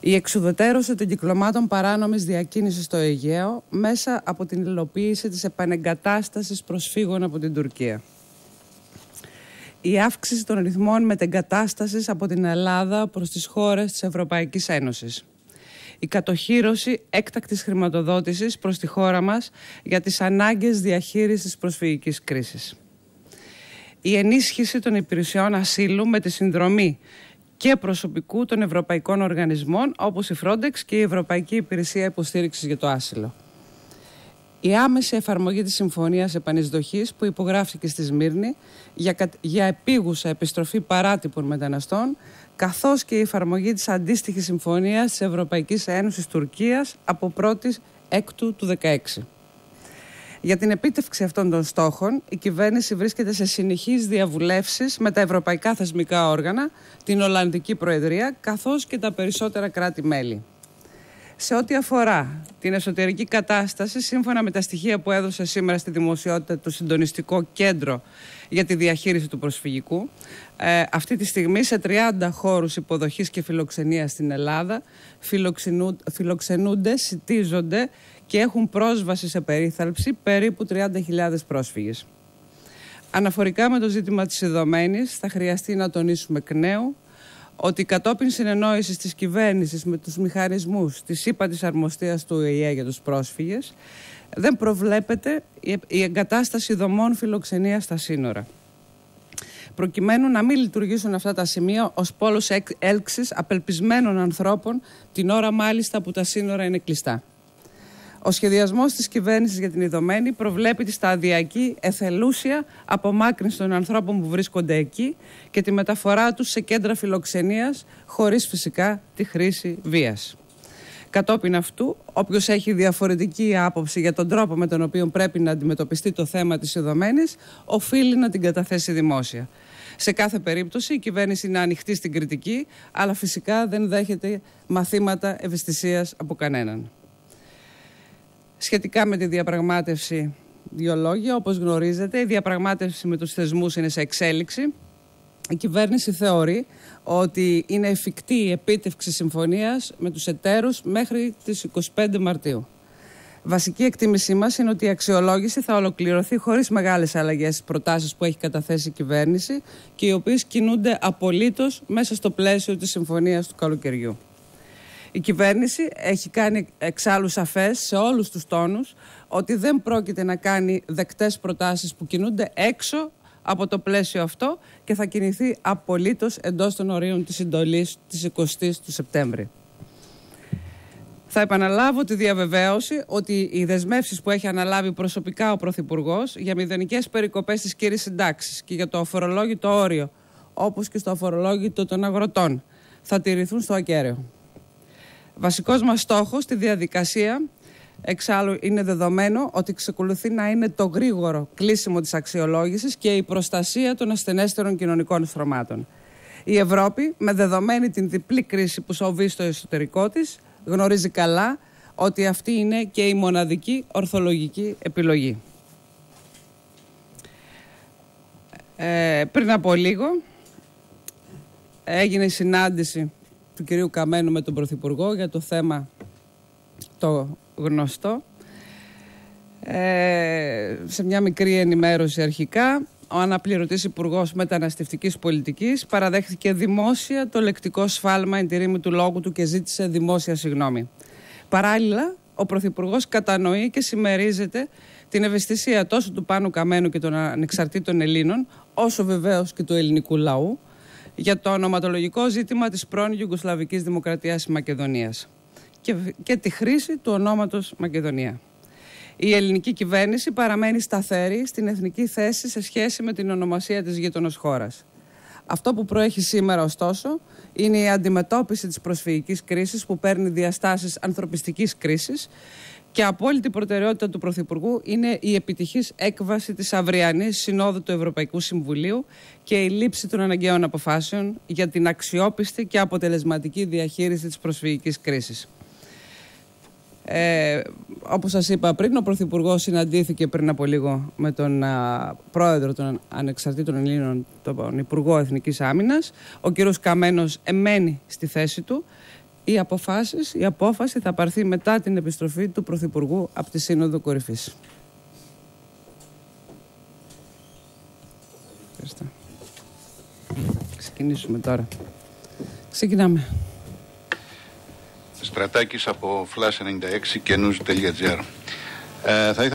Η εξουδετερώση των κυκλωμάτων παράνομης διακίνησης στο Αιγαίο μέσα από την υλοποίηση της επανεγκατάστασης προσφύγων από την Τουρκία. Η αύξηση των ρυθμών μετεγκατάστασης από την Ελλάδα προς τις χώρες της Ευρωπαϊκής Ένωσης. Η κατοχύρωση έκτακτης χρηματοδότησης προς τη χώρα μας για τις ανάγκες διαχείρισης της προσφυγικής κρίσης. Η ενίσχυση των υπηρεσιών ασύλου με τη συνδρομή και προσωπικού των ευρωπαϊκών οργανισμών όπως η Frontex και η Ευρωπαϊκή Υπηρεσία Υποστήριξης για το Άσυλο. Η άμεση εφαρμογή της Συμφωνίας Επανεισδοχής που υπογράφηκε στη Σμύρνη για επίγουσα επιστροφή παράτυπων μεταναστών, καθώς και η εφαρμογή της αντίστοιχης συμφωνίας της Ευρωπαϊκής Ένωσης Τουρκίας από 1η Έκτου του 2016. Για την επίτευξη αυτών των στόχων, η κυβέρνηση βρίσκεται σε συνεχείς διαβουλεύσεις με τα ευρωπαϊκά θεσμικά όργανα, την Ολλανδική Προεδρία, καθώς και τα περισσότερα κράτη-μέλη. Σε ό,τι αφορά την εσωτερική κατάσταση, σύμφωνα με τα στοιχεία που έδωσε σήμερα στη δημοσιότητα το Συντονιστικό Κέντρο για τη Διαχείριση του Προσφυγικού, αυτή τη στιγμή σε 30 χώρους υποδοχής και φιλοξενίας στην Ελλάδα φιλοξενούνται, σιτίζονται και έχουν πρόσβαση σε περίθαλψη περίπου 30.000 πρόσφυγες. Αναφορικά με το ζήτημα της ειδωμένης, θα χρειαστεί να τονίσουμε εκ νέου ότι κατόπιν συνεννόησης της κυβέρνησης με τους μηχανισμούς της ΥΠΑΤΗΣ Αρμοστίας του ΟΗΕ για τους πρόσφυγες, δεν προβλέπεται η εγκατάσταση δομών φιλοξενίας στα σύνορα, προκειμένου να μην λειτουργήσουν αυτά τα σημεία ως πόλος έλξης απελπισμένων ανθρώπων την ώρα μάλιστα που τα σύνορα είναι κλειστά. Ο σχεδιασμός της κυβέρνησης για την ειδωμένη προβλέπει τη σταδιακή εθελούσια απομάκρυνση των ανθρώπων που βρίσκονται εκεί και τη μεταφορά τους σε κέντρα φιλοξενίας, χωρίς φυσικά τη χρήση βίας. Κατόπιν αυτού, όποιος έχει διαφορετική άποψη για τον τρόπο με τον οποίο πρέπει να αντιμετωπιστεί το θέμα της ειδωμένης, οφείλει να την καταθέσει δημόσια. Σε κάθε περίπτωση η κυβέρνηση είναι ανοιχτή στην κριτική, αλλά φυσικά δεν δέχεται μαθήματα ευαισθησίας από κανέναν. Σχετικά με τη διαπραγμάτευση, δύο λόγια. Όπως γνωρίζετε, η διαπραγμάτευση με τους θεσμούς είναι σε εξέλιξη. Η κυβέρνηση θεωρεί ότι είναι εφικτή η επίτευξη συμφωνίας με τους εταίρους μέχρι τις 25 Μαρτίου. Βασική εκτίμησή μας είναι ότι η αξιολόγηση θα ολοκληρωθεί χωρίς μεγάλες αλλαγές στις προτάσεις που έχει καταθέσει η κυβέρνηση και οι οποίες κινούνται απολύτως μέσα στο πλαίσιο της συμφωνίας του καλοκαιριού. Η κυβέρνηση έχει κάνει εξάλλου σαφές σε όλους τους τόνους ότι δεν πρόκειται να κάνει δεκτές προτάσεις που κινούνται έξω από το πλαίσιο αυτό και θα κινηθεί απολύτως εντός των ορίων της εντολής της 20ης του Σεπτέμβρη. Θα επαναλάβω τη διαβεβαίωση ότι οι δεσμεύσεις που έχει αναλάβει προσωπικά ο Πρωθυπουργός για μηδενικές περικοπές της κύριης συντάξης και για το αφορολόγητο όριο, όπως και στο αφορολόγητο των αγροτών, θα τηρηθούν στο ακέραιο. Βασικός μας στόχος στη διαδικασία, εξάλλου είναι δεδομένο ότι εξακολουθεί να είναι το γρήγορο κλείσιμο της αξιολόγησης και η προστασία των ασθενέστερων κοινωνικών στρωμάτων. Η Ευρώπη, με δεδομένη την διπλή κρίση που σοβεί στο εσωτερικό της, γνωρίζει καλά ότι αυτή είναι και η μοναδική ορθολογική επιλογή. Πριν από λίγο έγινε η συνάντηση του κυρίου Καμένου με τον Πρωθυπουργό για το θέμα το γνωστό. Σε μια μικρή ενημέρωση αρχικά, ο αναπληρωτής Υπουργός Μεταναστευτικής Πολιτικής παραδέχθηκε δημόσια το λεκτικό σφάλμα εν τη ρήμη του λόγου του και ζήτησε δημόσια συγγνώμη. Παράλληλα, ο Πρωθυπουργός κατανοεί και συμμερίζεται την ευαισθησία τόσο του Πάνου Καμένου και των ανεξαρτήτων Ελλήνων, όσο βεβαίως και του ελληνικού λαού, για το ονοματολογικό ζήτημα της πρώην Ιουγκοσλαβικής Δημοκρατίας Μακεδονίας και τη χρήση του ονόματος Μακεδονία. Η ελληνική κυβέρνηση παραμένει σταθερή στην εθνική θέση σε σχέση με την ονομασία της γείτονος χώρας. Αυτό που προέχει σήμερα, ωστόσο, είναι η αντιμετώπιση της προσφυγικής κρίσης που παίρνει διαστάσεις ανθρωπιστικής κρίσης και απόλυτη προτεραιότητα του Πρωθυπουργού είναι η επιτυχής έκβαση της αυριανής Συνόδου του Ευρωπαϊκού Συμβουλίου και η λήψη των αναγκαίων αποφάσεων για την αξιόπιστη και αποτελεσματική διαχείριση της προσφυγικής κρίσης. Όπως σας είπα πριν, ο Πρωθυπουργός συναντήθηκε πριν από λίγο με τον Πρόεδρο των Ανεξαρτήτων Ελλήνων, τον Υπουργό Εθνικής Άμυνας. Ο κ. Καμένος εμένει στη θέση του Η απόφαση θα πάρθει μετά την επιστροφή του Πρωθυπουργού από τη Σύνοδο Κορυφής. Ευχαριστώ. Ξεκινήσουμε τώρα. Ξεκινάμε. Στρατάκης από Flash96 και news.gr.